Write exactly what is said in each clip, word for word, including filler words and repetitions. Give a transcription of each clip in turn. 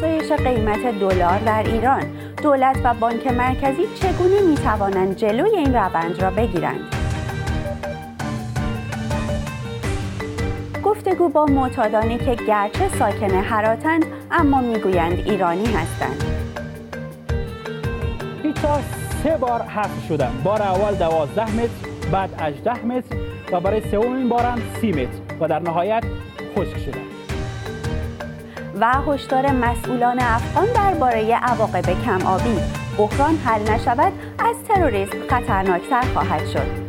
افزایش قیمت دلار در ایران، دولت و بانک مرکزی چگونه می‌توانند جلوی این روند را بگیرند؟ گفتگو با معتادانی که گرچه ساکن هراتند اما میگویند ایرانی هستند. پیتزا سه بار حذف شدن. بار اول دوازده متر، بعد هجده متر و برای سومین بار هم سی متر و در نهایت خشک شدن. و هشدار مسئولان افغان درباره عواقب کم‌آبی، بحران حل نشود از تروریسم خطرناکتر خواهد شد.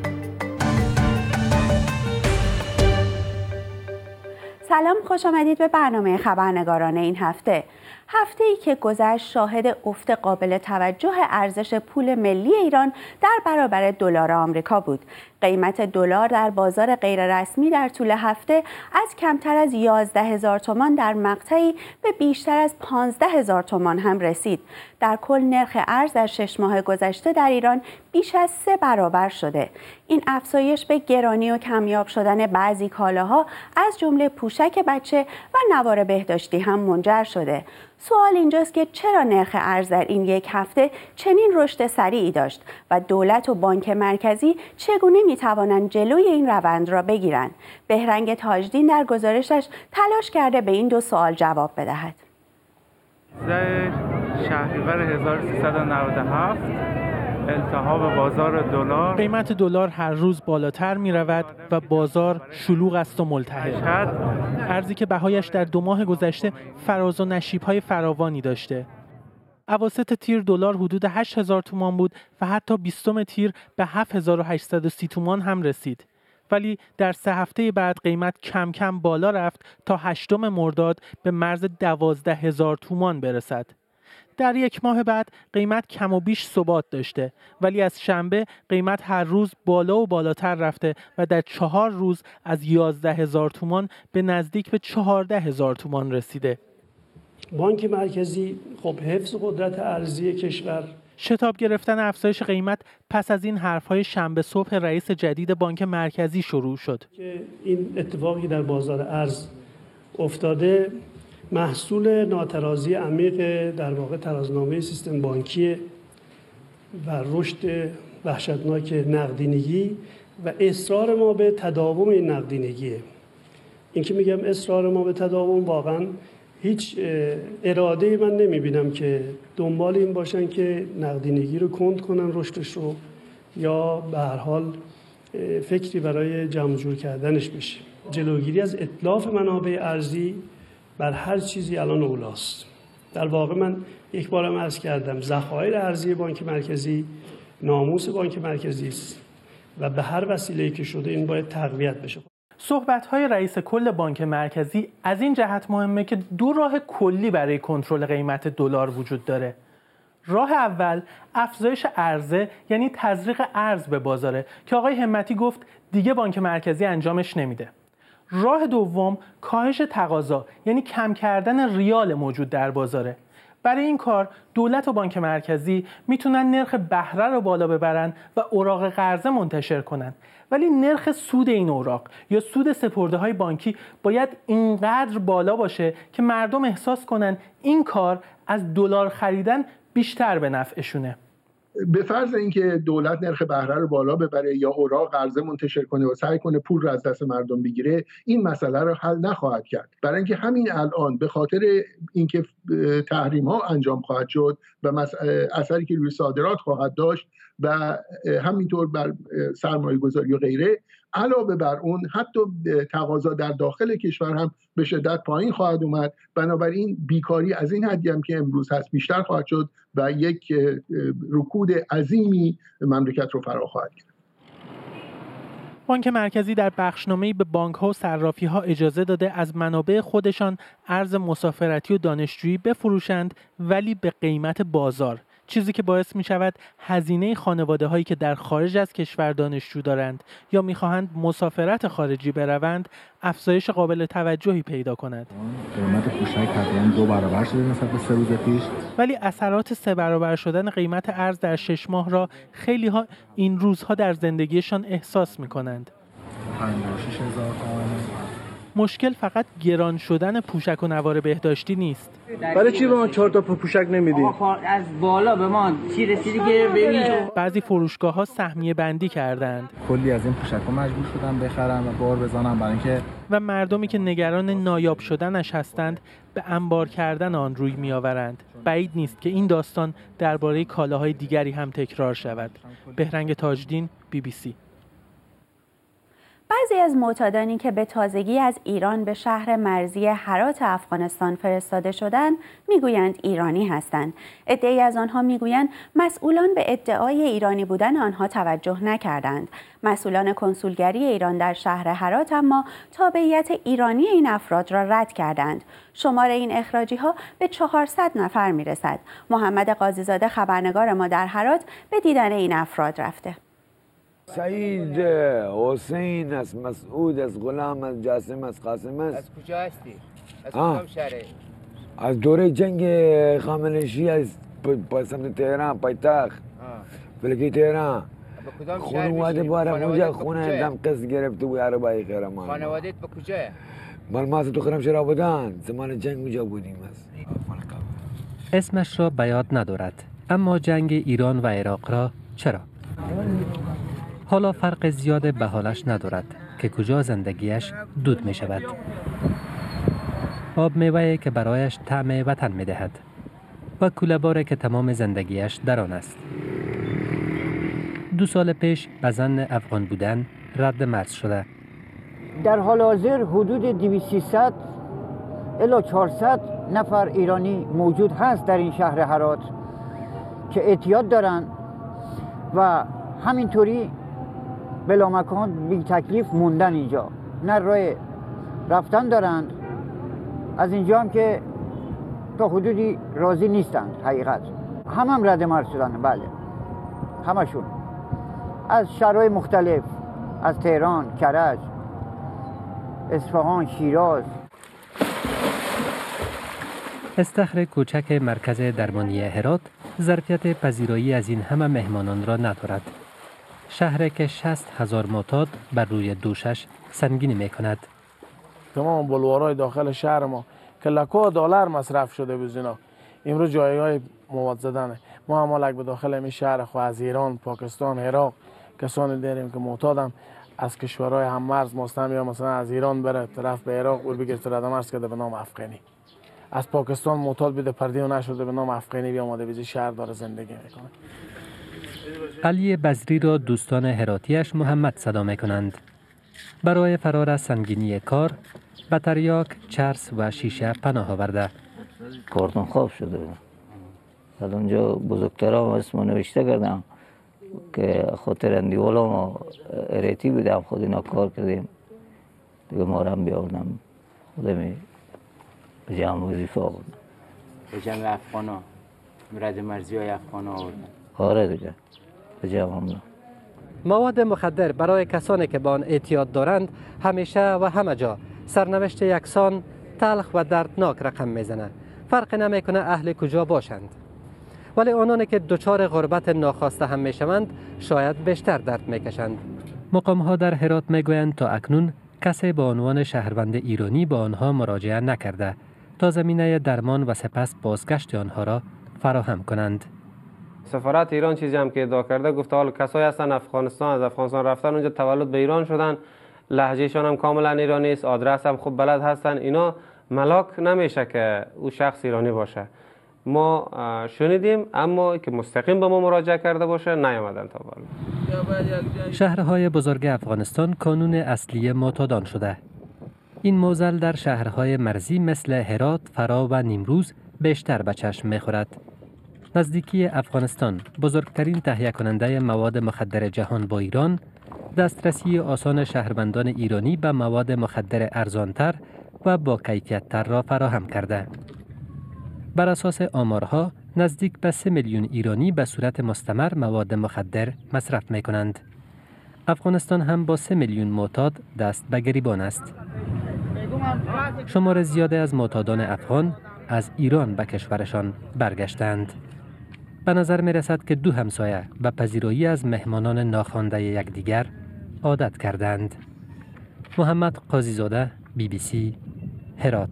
سلام، خوش آمدید به برنامه خبرنگاران این هفته. هفته‌ای که گذشت شاهد افت قابل توجه ارزش پول ملی ایران در برابر دلار آمریکا بود. قیمت دلار در بازار غیررسمی در طول هفته از کمتر از یازده هزار تومان در مقطعی به بیشتر از پانزده هزار تومان هم رسید. در کل نرخ ارز در شش ماه گذشته در ایران بیش از سه برابر شده. این افزایش به گرانی و کمیاب شدن بعضی کالاها از جمله پوشک بچه و نوار بهداشتی هم منجر شده. سوال اینجاست که چرا نرخ ارز در این یک هفته چنین رشد سریعی داشت و دولت و بانک مرکزی چگونه میتوانند جلوی این روند را بگیرند؟ بهرنگ تاجدین در گزارشش تلاش کرده به این دو سوال جواب بدهد. شهریور هزار و سیصد و نود و هفت التهاب بازار دلار. قیمت دلار هر روز بالاتر می رود و بازار شلوغ است و ملتهب. ارزی که بهایش در دو ماه گذشته فراز و نشیب‌های فراوانی داشته. اواسط تیر دلار حدود هشت هزار تومان بود و حتی بیستم تیر به هفت هزار و هشتصد و سی تومان هم رسید. ولی در سه هفته بعد قیمت کم کم بالا رفت تا هشتم مرداد به مرز دوازده هزار تومان برسد. در یک ماه بعد قیمت کم و بیش ثبات داشته، ولی از شنبه قیمت هر روز بالا و بالاتر رفته و در چهار روز از یازده هزار تومان به نزدیک به چهارده هزار تومان رسیده. بانک مرکزی خب حفظ قدرت ارزی کشور، شتاب گرفتن افزایش قیمت پس از این حرفهای شنبه صبح رئیس جدید بانک مرکزی شروع شد که این اتفاقی در بازار ارز افتاده محصول ناترازی عمیق در واقع ترازنامه سیستم بانکی و رشد وحشتناک نقدینگی و اصرار ما به تداوم این نقدینگیه. این که میگم اصرار ما به تداوم، واقعا هیچ اراده من نمیبینم که دنبال این باشن که نقدینگی رو کند کنن، رشدش رو، یا به هر حال فکری برای جمع جور کردنش بشه. جلوگیری از اتلاف منابع ارزی بر هر چیزی الان اولاست. در واقع من یک بارم عرض کردم ذخایر ارزی بانک مرکزی ناموس بانک مرکزی است و به هر وسیله‌ای که شده این باید تقویت بشه. صحبت‌های رئیس کل بانک مرکزی از این جهت مهمه که دو راه کلی برای کنترل قیمت دلار وجود داره. راه اول افزایش عرضه، یعنی تزریق ارز به بازاره که آقای همتی گفت دیگه بانک مرکزی انجامش نمیده. راه دوم کاهش تقاضا، یعنی کم کردن ریال موجود در بازاره. برای این کار دولت و بانک مرکزی میتونن نرخ بهره رو بالا ببرن و اوراق قرضه منتشر کنن، ولی نرخ سود این اوراق یا سود سپرده های بانکی باید اینقدر بالا باشه که مردم احساس کنن این کار از دلار خریدن بیشتر به نفعشونه. به فرض اینکه دولت نرخ بهره رو بالا ببره یا اوراق قرضه منتشر کنه و سعی کنه پول رو از دست مردم بگیره، این مسئله رو حل نخواهد کرد. برای اینکه همین الان به خاطر اینکه تحریم ها انجام خواهد شد و اثری که روی صادرات خواهد داشت و همینطور بر سرمایه گذاری و غیره، علاوه بر اون حتی تقاضا در داخل کشور هم به شدت پایین خواهد اومد. بنابراین بیکاری از این حدی هم که امروز هست بیشتر خواهد شد و یک رکود عظیمی مملکت رو فرا خواهد گرفت. بانک مرکزی در بخشنامه‌ای به بانک‌ها و صرافی‌ها اجازه داده از منابع خودشان ارز مسافرتی و دانشجویی بفروشند، ولی به قیمت بازار، چیزی که باعث می شود هزینه خانواده هایی که در خارج از کشور دانشجو دارند یا می خواهند مسافرت خارجی بروند افزایش قابل توجهی پیدا کند. قیمت پوشک تقریباً دو برابر شده نسبت به سه روز پیش. ولی اثرات سه برابر شدن قیمت ارز در شش ماه را خیلی ها این روزها در زندگیشان احساس می کنند. مشکل فقط گران شدن پوشک و نوار بهداشتی نیست. برای چی به ما چهار تا پوشک نمیدید؟ از بالا به ما چی رسیدی که ببینید. بعضی فروشگاه‌ها سهمیه بندی کردند. کلی از این پوشک‌ها مجبور شدن بخرن و بار بزنن برای اینکه و مردمی که نگران نایاب شدنش هستند به انبار کردن آن روی می‌آورند. بعید نیست که این داستان درباره کالاهای دیگری هم تکرار شود. بهرنگ تاجدین، بی بی سی. بعضی از معتادانی که به تازگی از ایران به شهر مرزی هرات افغانستان فرستاده شدند میگویند ایرانی هستند. عده‌ای از آنها میگویند مسئولان به ادعای ایرانی بودن آنها توجه نکردند. مسئولان کنسولگری ایران در شهر هرات اما تابعیت ایرانی این افراد را رد کردند. شمار این اخراجی ها به چهارصد نفر میرسد. محمد قاضیزاده خبرنگار ما در هرات به دیدن این افراد رفته. سعید، حسین است، مسعود است، غلام است، جاسم است، قاسم است. از کجا هستی؟ از کدام شهره؟ از دوره جنگ خامنه‌ای از سمت تهران پایتخت. فلکی تهران. به کدام شهر خونه اومده باره اونجا خونه دم قسط گرفته بود عربای خیرمان. خانواده‌ت به کجاه؟ مال ما تو خرمشهر بودن. زمان جنگ اونجا بودیم است. اسمش را به یاد ندارد، اما جنگ ایران و عراق را چرا؟ حالا فرق زیاد به حالش ندارد که کجا زندگیش دود می شود. آب میوه‌ای که برایش طعم وطن می دهد و کوله‌باری که تمام زندگیش در آن است. دو سال پیش به ظن افغان بودن رد مرز شده. در حال حاضر حدود دویست سیصد الی چهارصد نفر ایرانی موجود هست در این شهر هرات که اعتیاد دارند و همینطوری بلا مکان بی تکلیف موندن اینجا، نه راه رفتن دارند. از اینجا هم که تا حدودی راضی نیستند. حقیقت هم هم رد مرز شدن. بله، همشون از شهرهای مختلف، از تهران، کرج، اصفهان، شیراز. استخر کوچک مرکز درمانی هرات ظرفیت پذیرایی از این همه مهمانان را ندارد. شهری که شصت هزار معتاد بر روی دوشش سنگینی می کند. تمام بلوارهای داخل شهر ما که لکا دلار مصرف شده بود اینا، امروز جایهای مواد زدنه. ما هم الک به داخل این شهر خو از ایران، پاکستان، عراق کسانی داریم که معتادن از کشورهای هم مرز مستم، یا مثلا از ایران بره طرف به عراق اور بگیره رد مرز کرده به نام افغانی. از پاکستان معتاد بده پردیو نشده به نام افغانی بیا اومده بیزی شهر داره زندگی میکنه. علی بزری را دوستان هراتیش محمد صدا میکنند. برای فرار از سنگینی کار به تریاک، چرس و شیشه پناه آورده. کارتون خواب شده. از اونجا بزرگترام اسمو نوشته کردم که خاطر اندیوالا ما اریتی بودم، خود اینا کار کردیم دیگه ما رو هم بیاردم خودمی به جمع وظیفه آوردم. به جمع افغان ها رد مرزی های افغان ها آوردن؟ آره دیگه به جمع هم. مواد مخدر برای کسانی که به آن اعتیاد دارند همیشه و همه جا سرنوشت یکسان، تلخ و دردناک رقم میزنه. فرق نمیکنه اهل کجا باشند. ولی آنانی که دچار غربت ناخواسته هم میشوند شاید بیشتر درد میکشند. مقام ها در هرات میگویند تا اکنون کسی با عنوان شهروند ایرانی با آنها مراجعه نکرده تا زمینه درمان و سپس بازگشت آنها را فراهم کنند. سفارت ایران چیزی هم که ادعا کرده گفته حالا کسایی هستن افغانستان، از افغانستان رفتن اونجا تولد به ایران شدن، لهجهشان هم کاملا ایرانی است، آدرس هم خوب بلد هستن، اینا ملاک نمیشه که او شخص ایرانی باشه. ما شنیدیم اما که مستقیم به ما مراجعه کرده باشه نیامدن تا بالا. شهرهای بزرگ افغانستان کانون اصلی معتادان شده. این معضل در شهرهای مرزی مثل هرات، فرا و نیمروز بیشتر به چشم میخورد. نزدیکی افغانستان بزرگترین تهیه کننده مواد مخدر جهان با ایران، دسترسی آسان شهروندان ایرانی به مواد مخدر ارزانتر و با کیفیت‌تر را فراهم کرده. بر اساس آمارها نزدیک به سه میلیون ایرانی به صورت مستمر مواد مخدر مصرف می کنند. افغانستان هم با سه میلیون معتاد دست به گریبان است. شمار زیاده از معتادان افغان از ایران به کشورشان برگشتند. به نظر می رسد که دو همسایه به پذیرایی از مهمانان ناخوانده یکدیگر عادت کردند. محمد قاضیزاده، بی بی سی هرات.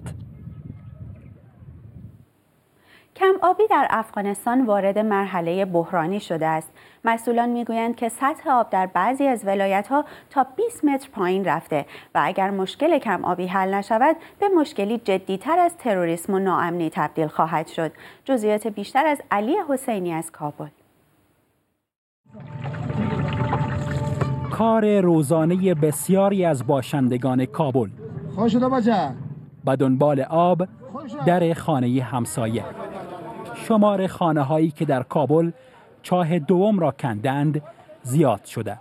کم آبی در افغانستان وارد مرحله بحرانی شده است. مسئولان میگویند که سطح آب در بعضی از ولایت‌ها تا بیست متر پایین رفته و اگر مشکل کم آبی حل نشود به مشکلی جدی‌تر از تروریسم و ناامنی تبدیل خواهد شد. جزئیات بیشتر از علی حسینی از کابل. کار روزانه بسیاری از باشندگان کابل به دنبال آب در خانه همسایه. شمار خانه هایی که در کابل چاه دوم را کندند زیاد شده.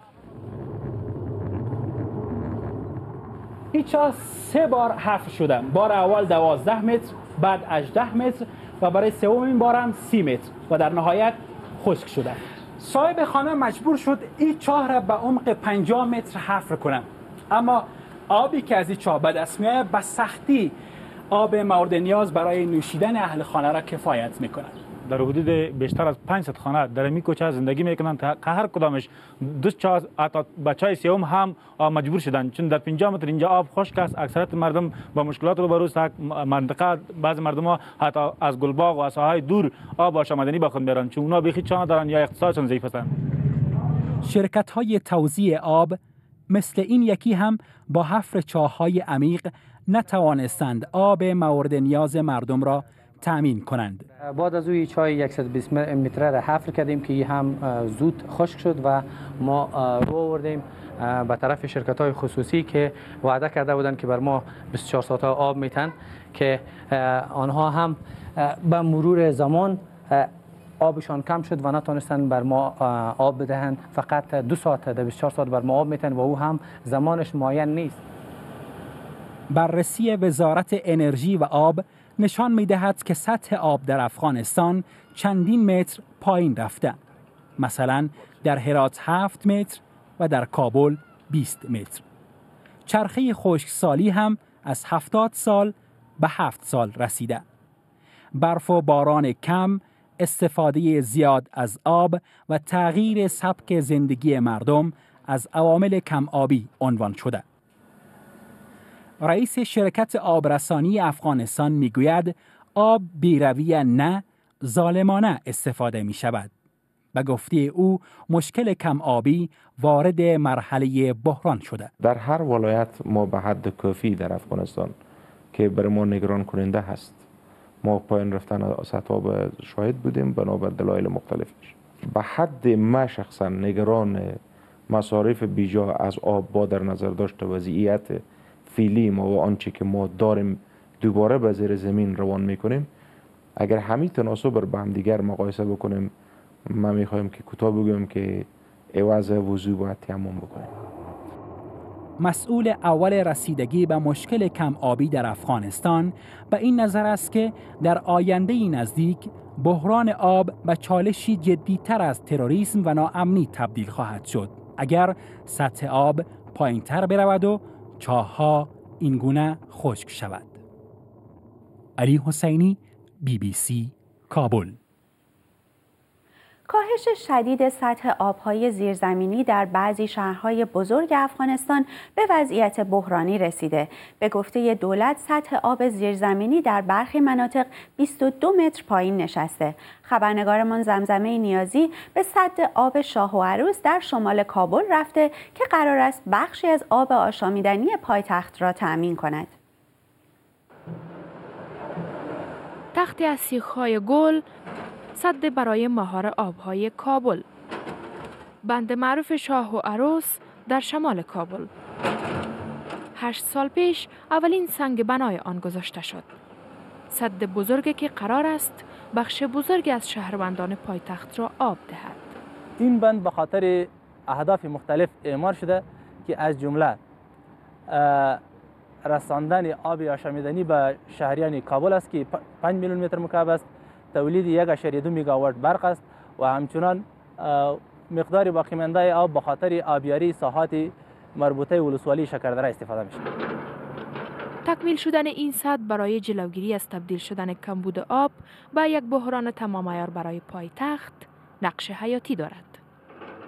این چاه سه بار حفر شده. بار اول دوازده متر، بعد هجده متر و برای سومین بار هم سی متر و در نهایت خشک شده. صاحب خانه مجبور شد این چاه را به عمق پنجاه متر حفر کنه، اما آبی که از این چاه به دست میآید به سختی آب مورد نیاز برای نوشیدن اهل خانه را کفایت میکنه. در حدود بیشتر از پانصد خانه در این کوچه زندگی میکنند که هر کدامش دو چاه بچای سیوم هم مجبور شدن، چون در پنجاه متر اینجا آب خشک است. اکثریت مردم با مشکلات روبرو است. منطقه بعض مردم ها حتی از گلباغ و از ساحهای دور آب آشامیدنی با خود میبرند، چون اونا بیخی چاه ندارن یا اقتصادشون ضعیف است. شرکت های توزیع آب مثل این یکی هم با حفر چاه‌های عمیق نتوانستند آب مورد نیاز مردم را تأمین کنند. بعد از اوی چای صد و بیست متره را حفر کردیم که هم زود خشک شد و ما رو آوردیم به طرف شرکت‌های خصوصی که وعده کرده بودند که بر ما بیست و چهار ساعت آب میتن، که آنها هم به مرور زمان آبشان کم شد و نتونستن بر ما آب بدهند. فقط دو ساعت در بیست و چهار ساعت بر ما آب میتن و او هم زمانش معین نیست. بررسی وزارت انرژی و آب نشان می‌دهد که سطح آب در افغانستان چندین متر پایین رفته. مثلا در هرات هفت متر و در کابل بیست متر. چرخه خشکسالی هم از هفتاد سال به هفت سال رسیده. برف و باران کم، استفاده زیاد از آب و تغییر سبک زندگی مردم از عوامل کم آبی عنوان شده. رئیس شرکت آبرسانی افغانستان میگوید آب بی‌رویه نه ظالمانه استفاده می شود. به گفته او مشکل کم آبی وارد مرحله بحران شده. در هر ولایت ما به حد کافی در افغانستان که بر ما نگران کننده هست. ما پایین رفتن سطح آب شاهد بودیم بنابر دلایل مختلفش. به حد ما شخصا نگران مصارف بیجا از آب با در نظر داشته وضعیت فعلی ما و آنچه که ما داریم دوباره به زیر زمین روان میکنیم. اگر همین تناسب رو با هم دیگر مقایسه بکنیم، ما میخوایم که کوتاه بگویم که عوض وضو باید تیمم بکنیم. مسئول اول رسیدگی به مشکل کم آبی در افغانستان به این نظر است که در آینده نزدیک بحران آب به چالشی جدی‌تر از تروریسم و ناامنی تبدیل خواهد شد اگر سطح آب پایین‌تر برود و چاه‌ها اینگونه خشک شود. علی حسینی، بی بی سی، کابل. کاهش شدید سطح آب‌های زیرزمینی در بعضی شهرهای بزرگ افغانستان به وضعیت بحرانی رسیده. به گفته دولت سطح آب زیرزمینی در برخی مناطق بیست و دو متر پایین نشسته. خبرنگارمان زمزمه نیازی به سد آب شاه و عروس در شمال کابل رفته که قرار است بخشی از آب آشامیدنی پایتخت را تأمین کند. تختی از سیخ‌های گل، سد برای مهار آبهای کابل. بند معروف شاه و عروس در شمال کابل. هشت سال پیش اولین سنگ بنای آن گذاشته شد. سد بزرگی که قرار است بخش بزرگی از شهروندان پایتخت را آب دهد. این بند به خاطر اهداف مختلف اعمار شده که از جمله رساندن آب آشامیدنی به شهریان کابل است که پنج میلیون متر مکعب است، تولید یک اشاریه دو میگاوات برق است و همچنان مقدار باقی مانده آب به خاطر آبیاری ساحات مربوطه ولسوالی شکردره استفاده میشه. تکمیل شدن این سد برای جلوگیری از تبدیل شدن کمبود آب به یک بحران تمام عیار برای پایتخت نقش حیاتی دارد.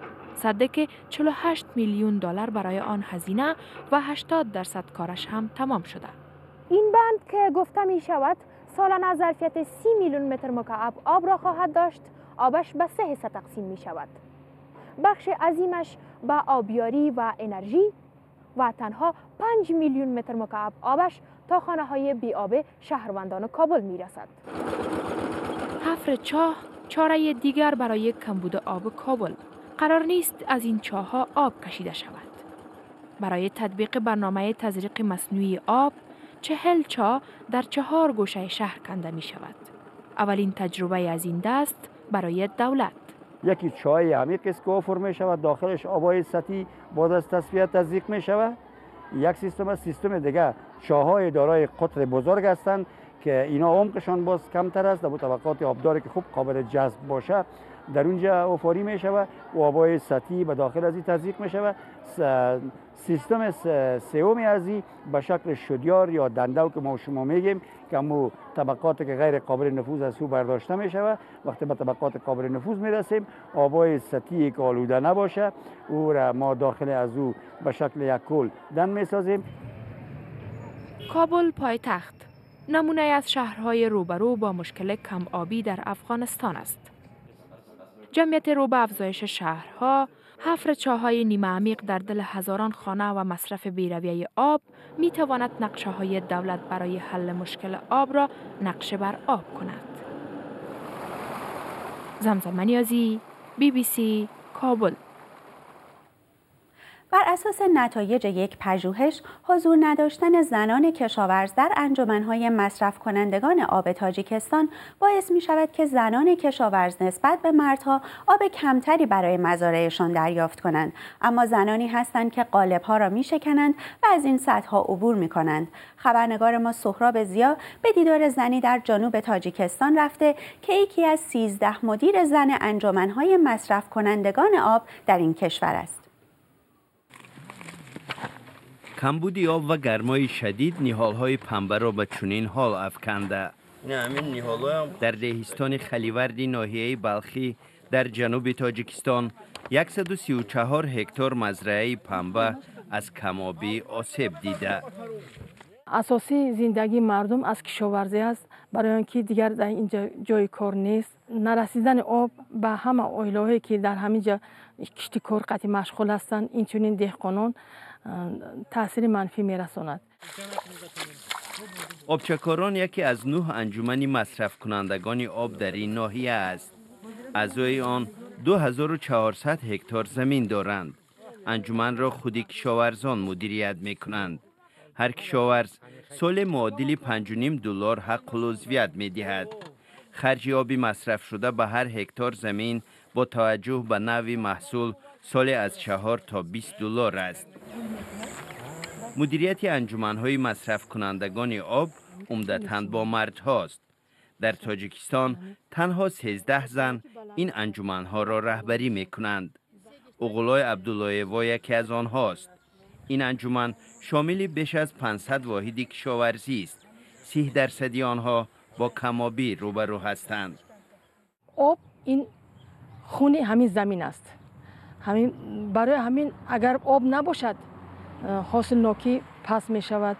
سده که چهل و هشت میلیون دلار برای آن هزینه و هشتاد درصد کارش هم تمام شده. این بند که گفته می شود سالانه ظرفیت سی میلیون متر مکعب آب را خواهد داشت، آبش به سه حصه تقسیم می شود. بخش عظیمش به آبیاری و انرژی و تنها پنج میلیون متر مکعب آبش تا خانه های بی آب شهروندان کابل می رسد. حفر چاه چاره دیگر برای کمبود آب کابل. قرار نیست از این چاه ها آب کشیده شود. برای تطبیق برنامه تزریق مصنوعی آب، چهل چاه در چهار گوشه شهر کنده می شود. اولین تجربه از این دست برای دولت. یکی چاه عمیق است که آفر می شود، داخلش آبای سطحی بعد از تصفیه تزریق می شود. یک سیستم است. سیستم دیگه چاه‌های دارای قطر بزرگ هستند که اینا عمقشان باز کمتر است، در طبقات آبداری که خوب قابل جذب باشه در اونجا آفاری می شود و آبای سطحی به داخل از این تزریق می شود. سیستم سومی از این به شکل شدیار یا دندو که ما شما میگیم که مو طبقات که غیر قابل نفوذ از او برداشته می شود. وقتی به طبقات قابل نفوذ می رسیم، آبای سطحی که آلوده نباشه او را ما داخل از او به شکل یک کل دم می سازیم. کابل پایتخت نمونه از شهرهای روبرو با مشکل کم آبی در افغانستان است. جمعیت رو به افزایش شهرها، حفر چاه‌های نیمه عمیق در دل هزاران خانه و مصرف بی‌رویه آب می تواند نقشه های دولت برای حل مشکل آب را نقشه بر آب کند. زمزم نیازی، بی بی سی، کابل. بر اساس نتایج یک پژوهش، حضور نداشتن زنان کشاورز در انجمن‌های مصرف کنندگان آب تاجیکستان باعث می شود که زنان کشاورز نسبت به مردها آب کمتری برای مزارعشان دریافت کنند، اما زنانی هستند که قالب‌ها را می شکنند و از این سطح‌ها عبور می کنند. خبرنگار ما سهراب ضیا به دیدار زنی در جنوب تاجیکستان رفته که یکی از سیزده مدیر زن انجمن‌های مصرف کنندگان آب در این کشور است. کمبود آب و گرمای شدید نهال‌های پنبه را به چنین حال افکنده. در دهستان خلیوردی ناحیه بلخی در جنوب تاجیکستان صد و سی و چهار هکتار مزرعه پنبه از کم‌آبی آسیب دیده. اساسی زندگی مردم از کشاورزی است، برای آنکه دیگر در اینجا جای کار نیست. نرسیدن آب به همه عائله‌ای که در همینجا کشتی کار قطعی مشغول هستند، این چنین دهقانان تاثیر منفی میرساند. آبچکاران یکی از نه انجمن مصرف کنندگان آب در این ناحیه است. اعضای آن دو هزار و چهارصد هکتار زمین دارند. انجمن را خودی کشاورزان مدیریت میکنند. هر کشاورز سال معادل پنج و نیم دلار حق العضویت میدهد. خرج آبی مصرف شده به هر هکتار زمین با توجه به نوع محصول سال از چهار تا بیست دلار است. مدیریت انجمن‌های مصرف کنندگان آب عمدتاً با مرد هاست. در تاجیکستان تنها سیزده زن این انجمن‌ها را رهبری می کنند. اغلای عبدالله‌وا یکی از آنهاست. این انجمن شامل بیش از پانصد واحد کشاورزی است. سی درصدی آنها با کم‌آبی روبرو هستند. آب این خون همین زمین است. همین برای همین اگر آب نباشد حاصل ناکی پس می شود.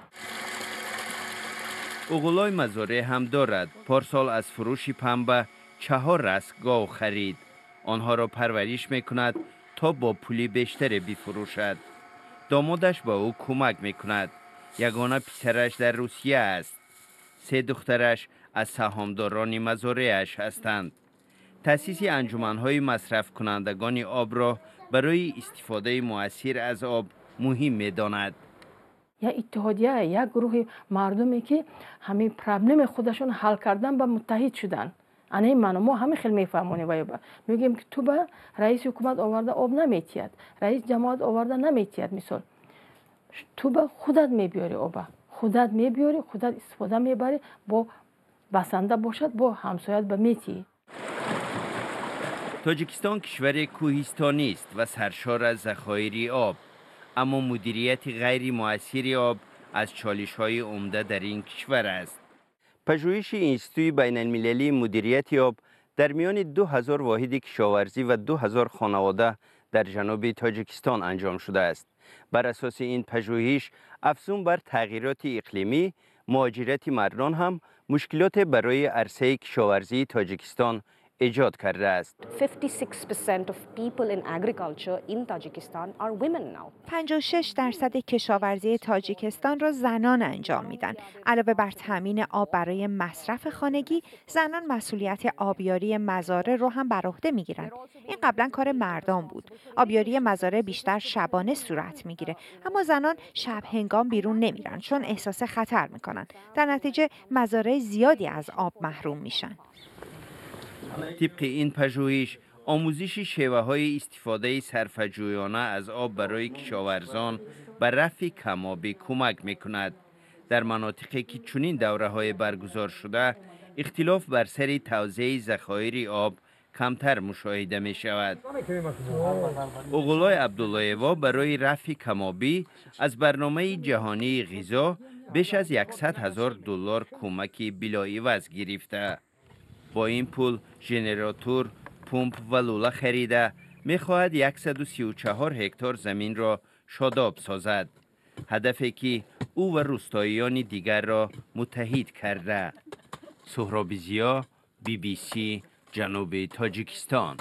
اغلای مزارع هم دارد. پارسال از فروش پنبه چهار رسک گاو خرید. آنها را پرورش می کند تا با پولی بیشتری بفروشد. دامادش با او کمک می کند. یگانه پسرش در روسیه است. سه دخترش از سهامداران مزارعش هستند. تأسیس انجمن‌های مصرف کنندگان آب را برای استفاده مؤثر از آب مهم می‌داند. یا اتحادیه یک گروه مردمی که همین پرابلم خودشون حل کردن به متحد شدن. انه من ما همین خیلی میفهمونیم و میگیم که تو به رئیس حکومت آورده آب نمیتید، رئیس جماعت آورده نمیتید، مثال تو به خودت میبیاری آب، خودت میبیاری، خودت استفاده میبری، با بسنده باشد با همسایت به میتی. تاجیکستان کشور کوهستانی است و سرشار از ذخایر آب، اما مدیریت غیر مؤثر آب از چالش‌های عمده در این کشور است. پژوهش انستیتوی بین المللی مدیریت آب در میان دو هزار واحد کشاورزی و دو هزار خانواده در جنوب تاجیکستان انجام شده است. بر اساس این پژوهش، افزون بر تغییرات اقلیمی، مهاجرت مردان هم مشکلات برای عرصه کشاورزی تاجیکستان ایجاد کرده است. پنجاه و شش درصد کشاورزی تاجیکستان را زنان انجام میدن. علاوه بر تامین آب برای مصرف خانگی، زنان مسئولیت آبیاری مزارع رو هم بر عهده میگیرن. این قبلا کار مردان بود. آبیاری مزارع بیشتر شبانه صورت میگیره، اما زنان شب هنگام بیرون نمیرن چون احساس خطر میکنن. در نتیجه مزارع زیادی از آب محروم میشن. طبق این پژوهش، آموزش شیوه های استفاده صرفه‌جویانه از آب برای کشاورزان به رفع کم‌آبی کمک میکند. در مناطقی که چنین دوره های برگزار شده، اختلاف بر سر توزیع ذخایر آب کمتر مشاهده می شود. اوغلای عبداللهیوا برای رفع کم‌آبی از برنامه جهانی غذا بیش از صد هزار دلار کمک بلاعوض گرفته. با این پول ژنراتور، پمپ و لوله خریده می‌خواهد صد و سی و چهار هکتار زمین را شاداب سازد. هدفی که او و روستاییان دیگر را متحد کرده. سهراب ضیا، بی بی سی، جنوب تاجیکستان.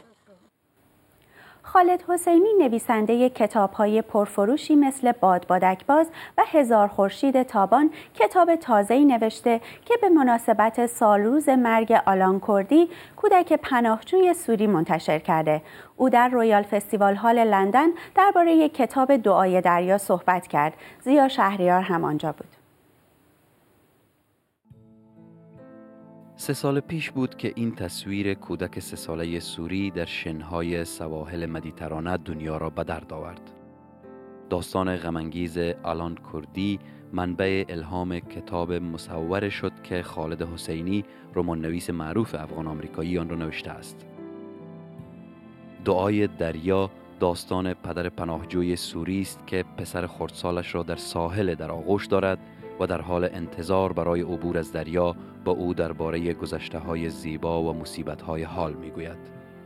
خالد حسینی نویسنده کتاب‌های پرفروشی مثل باد بادک باز و هزار خورشید تابان کتاب تازه‌ای نوشته که به مناسبت سالروز مرگ آلان کردی کودک پناهجوی سوری منتشر کرده. او در رویال فستیوال هال لندن درباره کتاب دعای دریا صحبت کرد. زیا شهریار هم آنجا بود. سه سال پیش بود که این تصویر کودک سه ساله سوری در شنهای سواحل مدیترانه دنیا را به درد آورد. داستان غم‌انگیز آلان کردی منبع الهام کتاب مصور شد که خالد حسینی، رمان‌نویس معروف افغان آمریکایی، آن را نوشته است. دعای دریا داستان پدر پناهجوی سوری است که پسر خردسالش را در ساحل در آغوش دارد و در حال انتظار برای عبور از دریا با او درباره گذشته‌های زیبا و مصیبت‌های حال می‌گوید.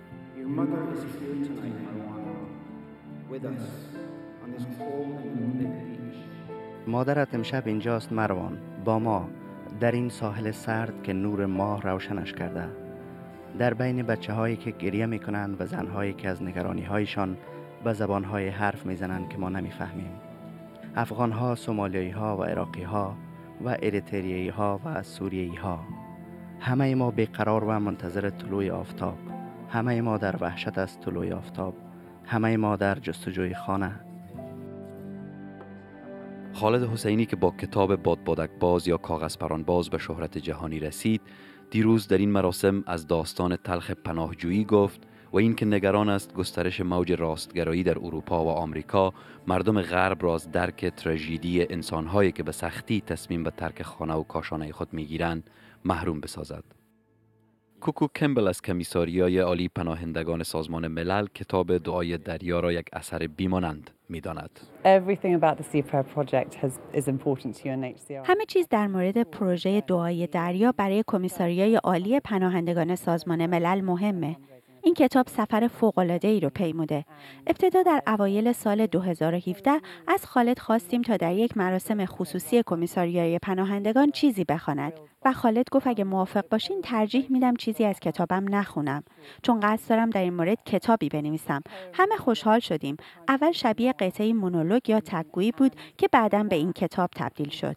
مادرت امشب اینجاست مروان، با ما در این ساحل سرد که نور ماه روشنش کرده، در بین بچه‌هایی که گریه می‌کنند و زن‌هایی که از نگرانی‌هایشان به زبان‌های حرف می‌زنند که ما نمی‌فهمیم. افغان‌ها، سومالیایی‌ها و عراقی‌ها و اریتریایی‌ها و سوریایی‌ها، همه ما بیقرار و منتظر طلوع آفتاب، همه ما در وحشت از طلوع آفتاب، همه ما در جستجوی خانه. خالد حسینی که با کتاب باد بادک باز یا کاغذ پران باز به شهرت جهانی رسید، دیروز در این مراسم از داستان تلخ پناهجویی گفت و این که نگران است گسترش موج راستگرایی در اروپا و آمریکا مردم غرب را از درک تراژدی انسان‌هایی که به سختی تصمیم به ترک خانه و کاشانه خود می‌گیرند محروم بسازد. کوکو کمبل از کمیساریای عالی پناهندگان سازمان ملل کتاب دعای دریا را یک اثر بیمانند می‌داند. همه چیز در مورد پروژه دعای دریا برای کمیساریای عالی پناهندگان سازمان ملل مهمه. این کتاب سفر فوق‌العاده‌ای رو پیموده. ابتدا در اوایل سال دو هزار و هفده از خالد خواستیم تا در یک مراسم خصوصی کمیساریای پناهندگان چیزی بخواند و خالد گفت اگه موافق باشین ترجیح میدم چیزی از کتابم نخونم چون قصد دارم در این مورد کتابی بنویسم. همه خوشحال شدیم. اول شبیه قطعه مونولوگ یا تگویی بود که بعداً به این کتاب تبدیل شد.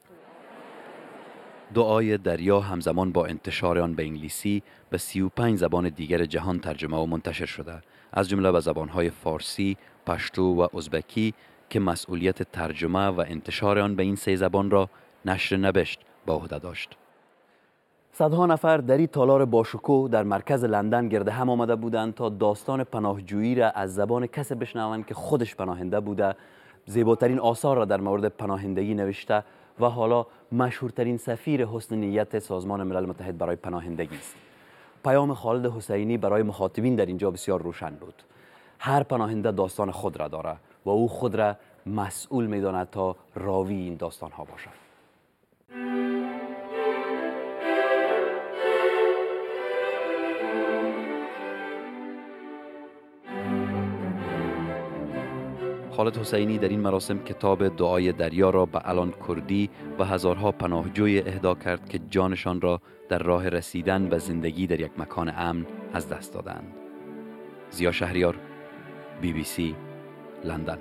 دعای دریا همزمان با انتشار آن به انگلیسی به سی و پنج زبان دیگر جهان ترجمه و منتشر شده، از جمله به زبان‌های فارسی، پشتو و ازبکی که مسئولیت ترجمه و انتشار آن به این سه زبان را نشر نبشت به عهده داشت. صدها نفر در این تالار باشکوه در مرکز لندن گرد هم آمده بودند تا داستان پناهجویی را از زبان کسی بشنوند که خودش پناهنده بوده، زیباترین آثار را در مورد پناهندگی نوشته و حالا مشهورترین سفیر حسن نیت سازمان ملل متحد برای پناهندگی است. پیام خالد حسینی برای مخاطبین در اینجا بسیار روشن بود. هر پناهنده داستان خود را داره و او خود را مسئول می‌داند تا راوی این داستان ها باشد. خالد حسینی در این مراسم کتاب دعای دریا را به الان کردی و هزارها پناهجوی اهدا کرد که جانشان را در راه رسیدن به زندگی در یک مکان امن از دست دادند. زیا شهریار، بی بی سی، لندن.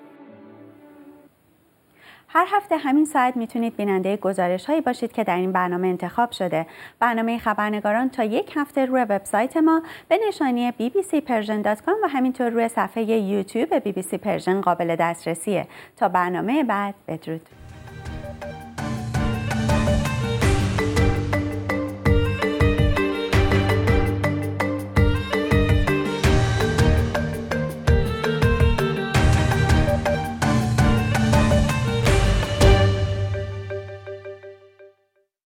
هر هفته همین ساعت میتونید بیننده گزارش هایی باشید که در این برنامه انتخاب شده. برنامه خبرنگاران تا یک هفته روی وبسایت ما به نشانی بی بی سی پرژن دات کام و همینطور روی صفحه یوتیوب بی بی سی پرژن قابل دسترسیه. تا برنامه بعد، بدرود.